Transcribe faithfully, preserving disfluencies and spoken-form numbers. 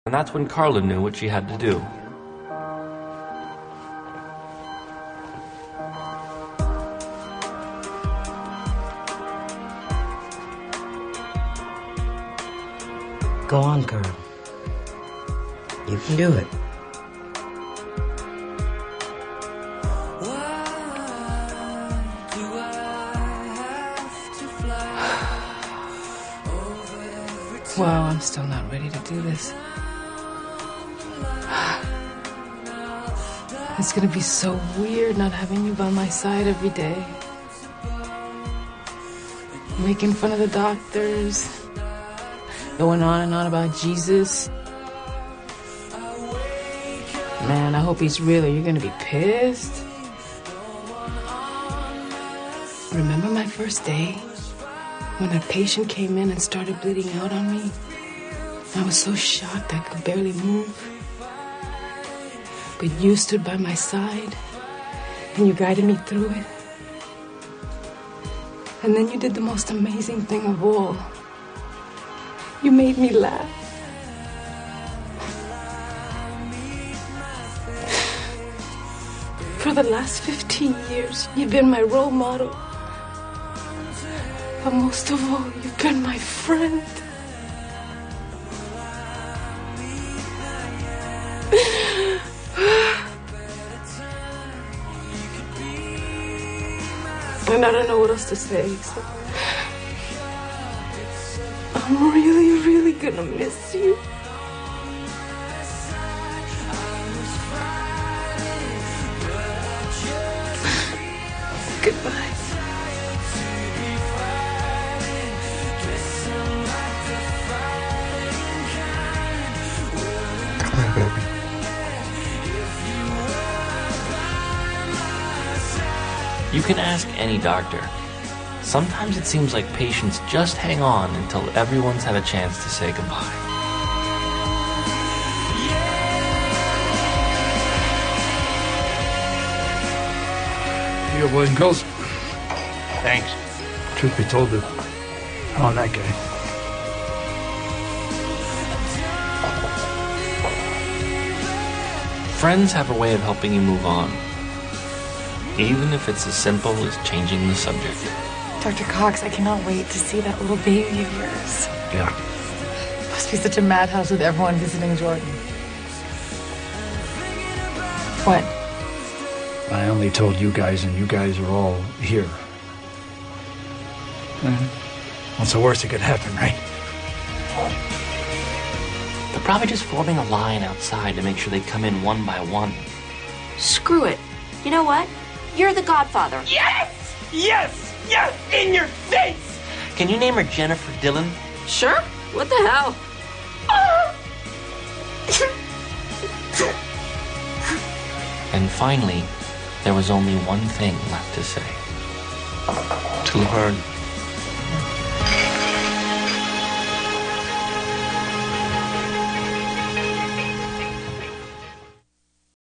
And that's when Carla knew what she had to do. Go on, girl. You can do it. Wow, I'm still not ready to do this. It's gonna be so weird not having you by my side every day. Making fun of the doctors. Going on and on about Jesus. Man, I hope he's real or you're gonna be pissed. Remember my first day? When that patient came in and started bleeding out on me? I was so shocked I could barely move. But you stood by my side and you guided me through it. And then you did the most amazing thing of all. You made me laugh. For the last fifteen years, you've been my role model. But most of all, you've been my friend. And I don't know what else to say, so I'm really, really gonna miss you. Goodbye. Hi, baby. You can ask any doctor. Sometimes it seems like patients just hang on until everyone's had a chance to say goodbye. You go, boys and girls. Thanks. Truth be told, I'm on that guy. Friends have a way of helping you move on, even if it's as simple as changing the subject. Doctor Cox, I cannot wait to see that little baby of yours. Yeah. Must be such a madhouse with everyone visiting Jordan. What? I only told you guys, and you guys are all here. What's the worst that could happen, right? They're probably just forming a line outside to make sure they come in one by one. Screw it. You know what? You're the godfather. Yes! Yes! Yes! In your face! Can you name her Jennifer Dillon? Sure. What the hell? And finally, there was only one thing left to say. To Laverne.